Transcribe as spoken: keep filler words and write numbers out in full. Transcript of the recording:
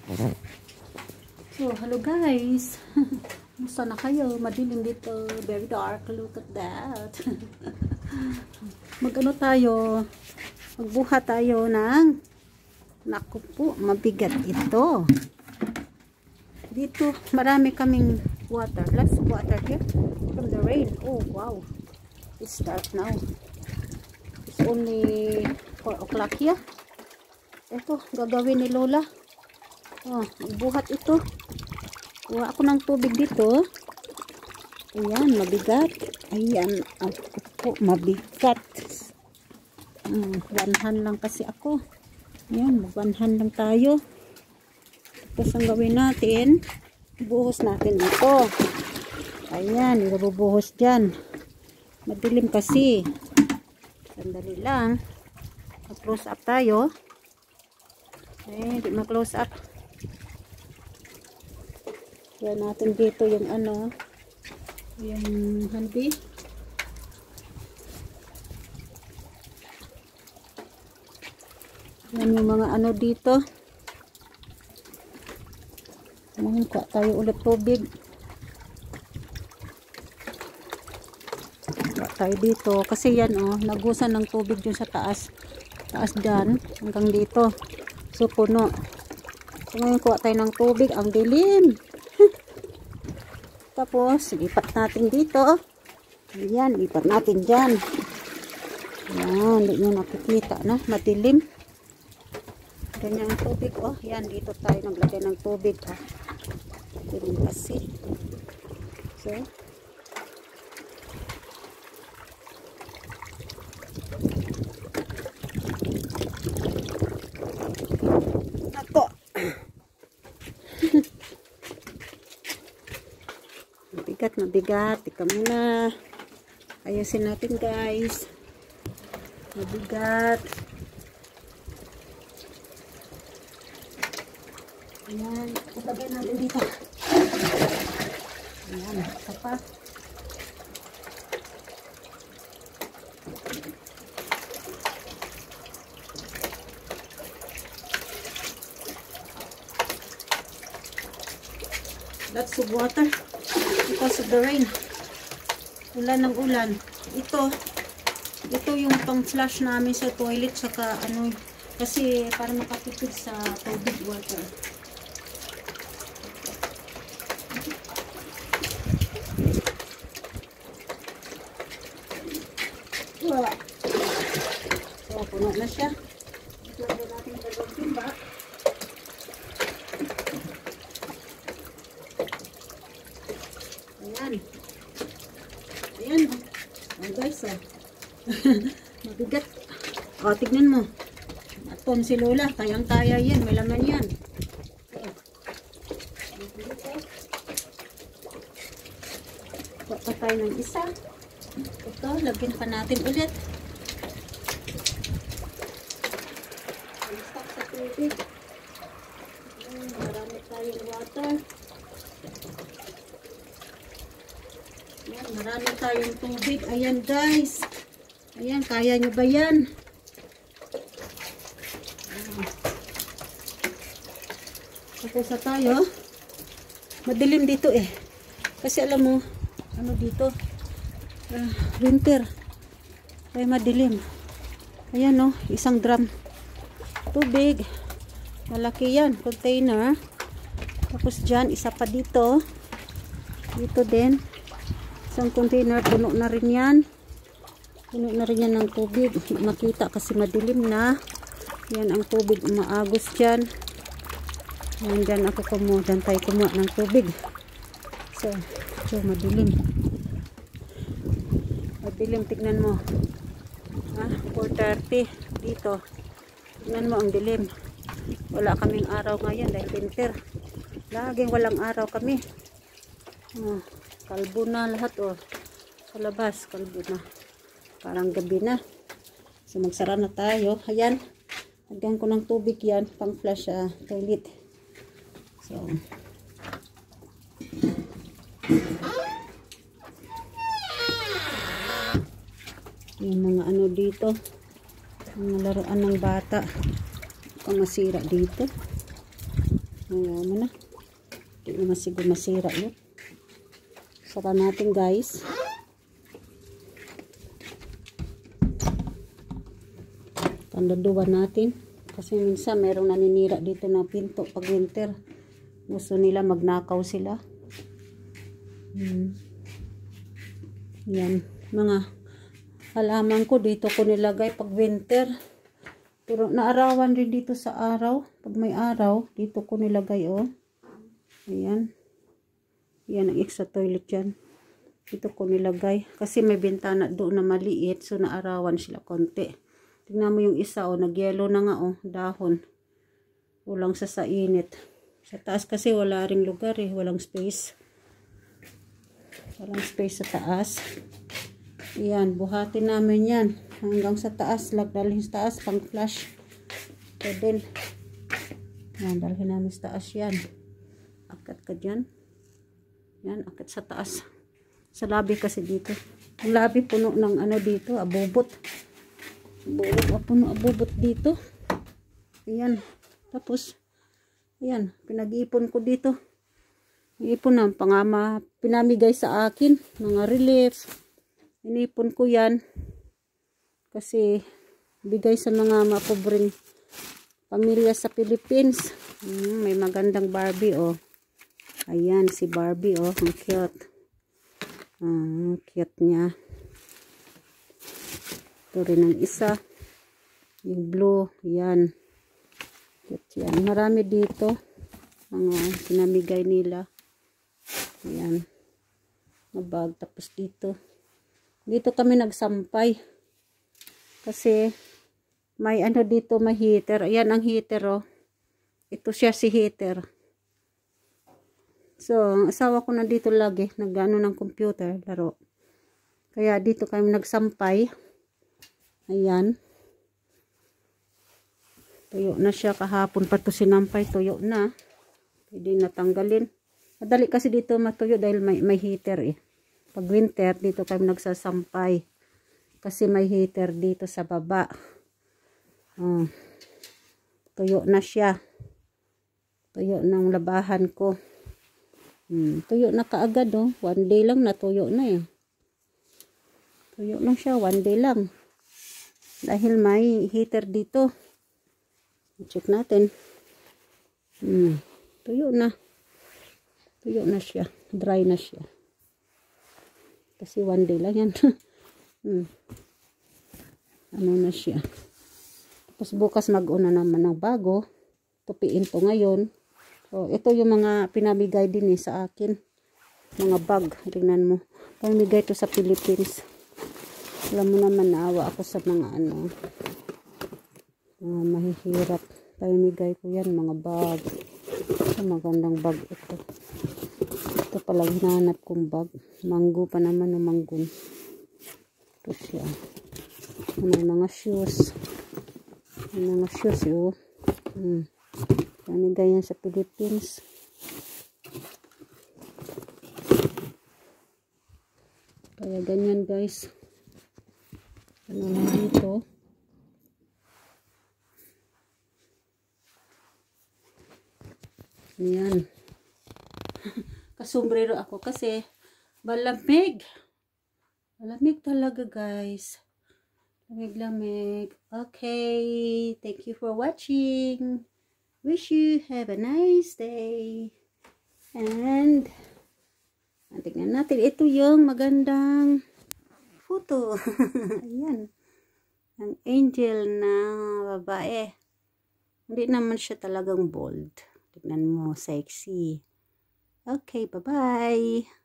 So, hello guys. Musta na kayo? Madilim dito. Very dark. Look at that. Mag-ano tayo? Magbuhat tayo ng, naku po, mabigat ito. Dito, marami kaming water. Let's water here from the rain. Oh, wow. It's dark now. It's only four o'clock here. Ito, gagawin ni Lola. Oh, magbuhat ito. Kuha ako ng tubig dito. Ayan, mabigat. Ayan, ako po, mabigat. Hmm, banhan lang kasi ako. Ayan, magbanhan lang tayo. Tapos ang gawin natin, buhos natin dito. Ayan, ibubuhos dyan. Madilim kasi. Sandali lang. Mag-close up tayo. Eh, di ma-close up. Yan natin dito yung ano, yung hanbi. Yan yung mga ano dito. Mangkuha tayo ulit tubig. Kuha tayo dito. Kasi yan oh, nagusan ng tubig dyan sa taas. Taas dyan, hanggang dito. So, puno. So, ngayon kuha tayo ng tubig. Ang dilim. Tapos, lipat natin dito. Ayan, lipat natin dyan. Ayan, hindi nyo nakikita na. Madilim. Ganyan ang tubig. Oh, yan, dito tayo naglagay ng tubig. Oh. Dilim kasi. So, ako. Mabigat, mabigat. Tika muna. Ayusin natin guys. Mabigat. Ayan. Ilagay natin dito. Ayan. Isa pa. Lots of water because of the rain. Ulan ng ulan. Ito, ito yung pang flush namin sa toilet saka ano, kasi para makatipid sa tubig water. Wow. So, puno na siya. Ito na natin dalawang timba. Ayan. Ayan. Oh, guys, oh. Mabigat. O, tignan mo. Aton si Lola. Kayang-kaya yan. May laman yan. Okay. Kuha pa tayo ng isa. Ito, lagyan pa natin ulit. Stock sa tubig. Marami tayong water. Ayan, marami tayong tubig. Ayan guys. Ayan, kaya nyo ba yan? Tapos na tayo. Madilim dito eh. Kasi alam mo, ano dito? Uh, winter. Ay madilim. Ayan o, oh, isang drum. Tubig. Malaki yan. Container. Tapos dyan, isa pa dito. Dito din. Isang container, puno na rin yan. Puno na rin yan ng tubig. Makita kasi madilim na. Yan ang tubig. Umaagos dyan. Yan dyan ako kumuha. Dyan tayo kumuha ng tubig. So, so madilim. Madilim, tignan mo. Ha? four thirty. Dito. Tignan mo ang dilim. Wala kaming araw ngayon dahil winter. Laging walang araw kami. Oh. Kalbo na lahat oh. Sa labas, kalbo na. Parang gabi na. So magsara na tayo. Ayan. Lagyan ko ng tubig yan. Pang flush uh, toilet. So. Yung mga ano dito. Mga laruan ng bata. Kung masira dito. Ayan mo na. Hindi naman siguro masira yun. Saka natin guys. Tandaduan natin. Kasi minsan merong naninira dito na pinto pag winter. Gusto nila magnakaw sila. Hmm. Yan. Mga halaman ko dito ko nilagay pag winter. Pero naarawan rin dito sa araw. Pag may araw, dito ko nilagay oh. Ayan. Yan ang extra toilet yan. Dito ko nilagay. Kasi may bintana doon na maliit. So naarawan sila konti. Tingnan mo yung isa oh. Nag-yellow na nga oh. Dahon. Kulang sa sa init. Sa taas kasi wala ring lugar eh. Walang space. Walang space sa taas. Ayan. Buhatin namin yan. Hanggang sa taas. Lagdalhin sa taas. Pang flash. Pwede. Ayan. Dalhin namin sa taas yan. Akat ka dyan. Yan. Akat sa taas. Sa labi kasi dito. Ang labi puno ng ano dito. Abubot. Abubot. Puno abubot dito. Ayan. Tapos. Ayan. Pinag-iipon ko dito. Ipon na. Pangama. Pinamigay sa akin. Mga relief. Inipon ko yan. Kasi bigay sa mga mapobreng pamilya sa Philippines. Hmm, may magandang Barbie oh. Ayan si Barbie oh. Ang cute. Ah, cute niya. Ito rin ang isa. Yung blue. Ayan. Cute yan. Marami dito. Mga pinamigay nila. Ayan. Na bag. Tapos dito. Dito kami nagsampay. Kasi may ano dito, may heater. Ayan ang heater oh. Ito siya si heater. So, ang asawa ko na dito lagi. Nag-ano ng computer, laro. Kaya dito kami nagsampay. Ayan. Tuyo na siya kahapon pa to sinampay. Tuyo na. Pwede natanggalin. Madali kasi dito matuyo dahil may, may heater eh. Pag winter, dito kami nagsasampay. Kasi may heater dito sa baba. Oh. Tuyo na siya. Tuyo ng labahan ko. Hmm. Tuyo na kaagad oh. One day lang natuyo na eh. Tuyo lang siya. One day lang. Dahil may heater dito. Check natin. Hmm. Tuyo na. Tuyo na siya. Dry na siya. Kasi one day lang yan. hmm. Ano na siya. Tapos bukas mag-una naman ng bago. Tupiin to ngayon. So, ito yung mga pinamigay din eh sa akin. Mga bag. Tingnan mo. Pinamigay to sa Philippines. Alam mo naman, naawa ako sa mga ano. Mga mahihirap. Pinamigay ko yan. Mga bag. So, magandang bag ito. Ito palang hinahanap kong bag. Mango pa naman o manggun. Ito siya. May mga shoes. May mga shoes yun. Hmm. Pinamigay yan sa Philippines. Kaya ganyan guys. Ano lang dito. Ayan. Kasombrero ako kasi malamig. Malamig talaga guys. Lamig-lamig. Okay. Thank you for watching. Wish you have a nice day. And tingnan natin. Ito yung magandang photo. Ayan. Ang angel na babae. Hindi naman siya talagang bold. Tignan mo, sexy. Okay, bye-bye.